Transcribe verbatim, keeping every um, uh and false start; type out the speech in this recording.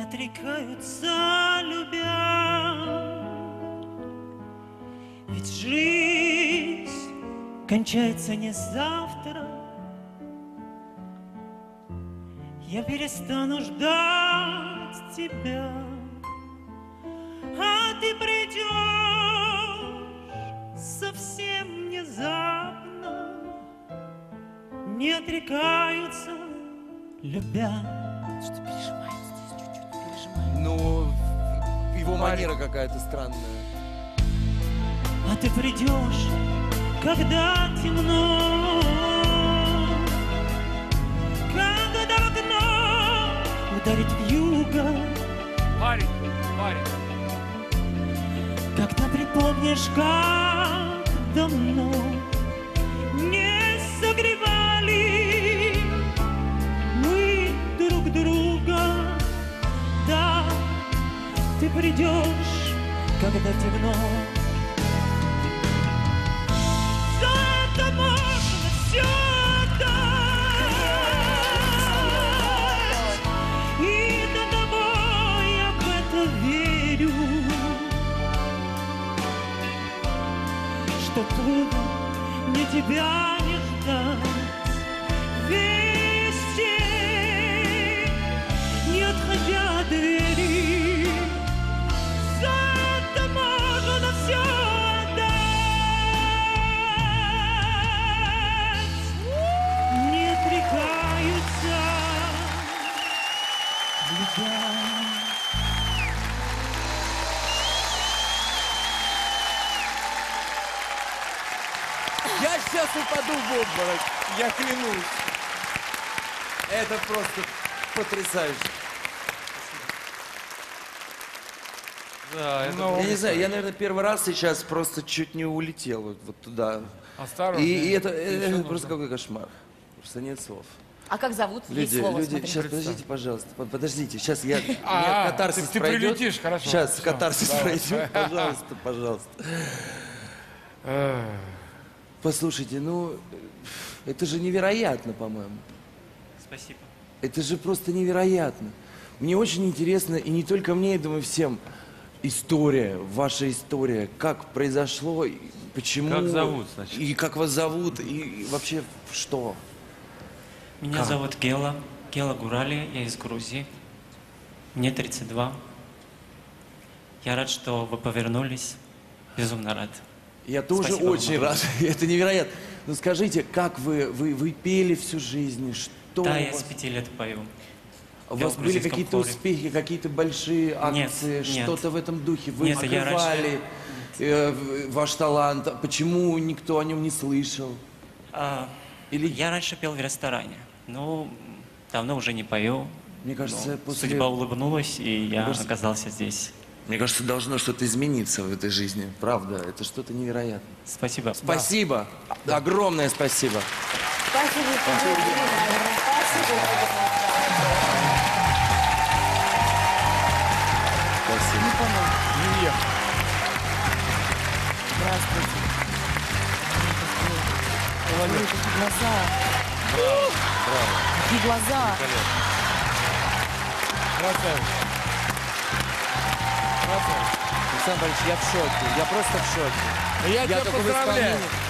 отрекаются, любя. Ведь жизнь кончается не завтра. Я перестану ждать тебя, а ты придешь совсем внезапно. Не отрекаются, любя. Что пережимает здесь, чуть-чуть пережимает. Ну, его манера какая-то странная. А ты придешь, когда темно, когда в окно ударит вьюга. Парень, парень. Когда припомнишь, как давно не согревали мы друг друга. Да, ты придешь, когда темно. За это можно все отдать, и до того я в это верю, что трудно мне тебя не ждать везде, не отходя от двери. За это можно все отдать, не отрекаются, любя. Я сейчас упаду в обморок, я клянусь. Это просто потрясающе. Да, это Я не знаю, я, наверное, первый раз сейчас просто чуть не улетел вот, вот туда. Осторожно. И, и это, Еще это нужно. просто какой кошмар. Просто нет слов. А как зовут? Есть Люди, слово, люди, смотри. сейчас, подождите, пожалуйста, под- подождите, сейчас я, А, нет, катарсис ты- ты пройдет. прилетишь, хорошо. Сейчас Всё, катарсис давай. пройдет, пожалуйста, пожалуйста. Эх. Послушайте, ну, это же невероятно, по-моему. Спасибо. Это же просто невероятно. Мне очень интересно, и не только мне, я думаю, всем, история, ваша история, как произошло, и почему... Как зовут, значит? И как вас зовут, и, и вообще что? Меня Как? зовут Гела, Гела Гурали, я из Грузии. Мне тридцать два. Я рад, что вы повернулись. Безумно рад. Я тоже Спасибо вам очень огромное. рад, это невероятно. Ну скажите, как вы, вы, вы пели всю жизнь, что Да, у я вас, с пяти лет пою. у пел вас в были грузинском какие-то хоре. успехи, какие-то большие Нет, акции, нет. что-то в этом духе? Вы Нет, я раньше- скрывали э, в- ваш талант, почему никто о нем не слышал? А, Или- Я раньше пел в ресторане. Ну, давно уже не пою. Мне кажется, Но после- Судьба улыбнулась, и я кажется- оказался здесь. Мне кажется, должно что-то измениться в этой жизни, правда, это что-то невероятное. Спасибо. Спасибо, огромное спасибо. Спасибо, Спасибо. Спасибо. Не понял. Привет. Здравствуйте. Ой, какие глаза. Какие глаза. Красавец. Красавец. Александр Борисович, я в шоке, я просто в шоке. Я тебя только в поздравляю. исполнении-